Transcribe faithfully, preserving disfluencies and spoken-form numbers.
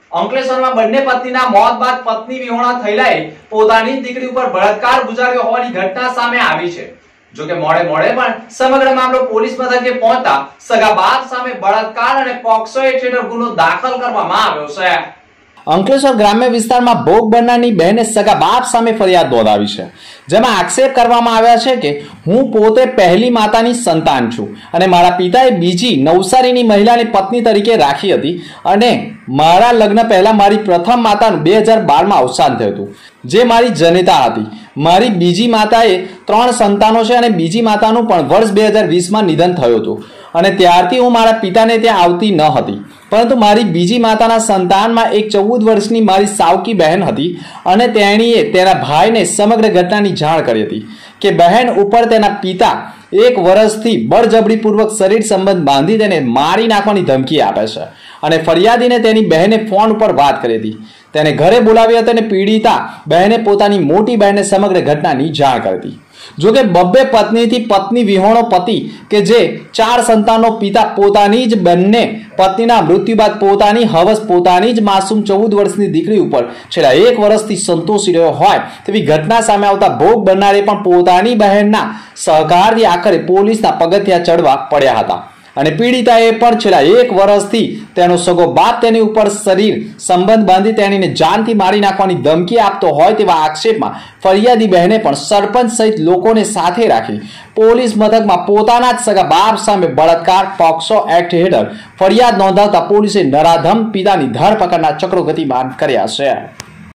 અંકલેશ્વરમાં બંને પત્નીના મોત બાદ પત્ની વિહોણા થયેલાએ પોતાની દીકરી ઉપર બળાત્કાર ગુજાર્યો હોવાની ઘટના સામે આવી છે। જો કે મોડે મોડે પણ સમગ્ર મામલો પોલીસ મથકે પહોંચતા સગા બાપ સામે બળાત્કાર અને પોક્સો એક્ટ હેઠળ ગુનો દાખલ કરવામાં આવ્યો છે। અંકલેશ્વર ગ્રામ્ય વિસ્તારમાં ભોગ બનનારની બહેને સગા બાપ સામે ફરિયાદ નોંધાવી છે, જેમાં આક્ષેપ કરવામાં આવ્યા છે કે હું પોતે પહેલી માતાની સંતાન છું અને મારા પિતાએ બીજી નવસારીની મહિલાને પત્ની તરીકે રાખી હતી અને મારા લગ્ન પહેલા મારી પ્રથમ માતાનું બે હજાર બારમાં અવસાન થયું હતું, જે મારી જનેતા હતી। મારી બીજી માતાએ ત્રણ સંતાનો છે અને બીજી માતાનું પણ વર્ષ બે હજાર વીસમાં નિધન થયું હતું અને ત્યારથી હું મારા પિતાને ત્યાં આવતી ન હતી, પરંતુ મારી બીજી માતાના સંતાનમાં એક ચૌદ વર્ષની મારી સાવકી બહેન હતી અને તેણીએ તેના ભાઈને સમગ્ર ઘટનાની જાણ કરી હતી કે બહેન ઉપર તેના પિતા એક વર્ષથી બળજબરીપૂર્વક શરીર સંબંધ બાંધી તેને મારી નાખવાની ધમકી આપે છે અને ફરિયાદીને તેની બહેને ફોન ઉપર વાત કરી હતી। તેને ઘરે બોલાવી હતી અને પીડિતા બહેને પોતાની મોટી બહેનને સમગ્ર ઘટનાની જાણ કરી હતી। જો કે બબ્બે પત્નીથી પત્ની વિહોણો પતિ કે જે ચાર સંતાનનો પિતા પોતાની જ બંને પત્નીના મૃત્યુ બાદ પોતાની હવસ પોતાની જ માસૂમ ચૌદ વર્ષની દીકરી ઉપર છેલ્લા એક વર્ષથી સંતોષી રહ્યો હોય તેવી ઘટના સામે આવતા ભોગ બનનારે પણ પોતાની બહેનના સહકારથી આખરે પોલીસના પગથિયા ચડવા પડ્યા હતા અને પીડિતાએ પણ છેલ્લા એક વર્ષથી તેનો સગો બાપ તેની ઉપર શરીર સંબંધ બાંધી તેણીને જાનથી મારી નાખવાની ધમકી આપતો હોય તેવા આક્ષેપમાં ફરિયાદી બહેને પણ સરપંચ સહિત લોકોને સાથે રાખી પોલીસ મથકમાં પોતાના જ સગા બાપ સામે બળાત્કાર પોક્સો એક્ટ હેઠળ ફરિયાદ નોંધાવતા પોલીસે નરાધમ પિતાની ધરપકડના ચક્રો ગતિમાન કર્યા છે।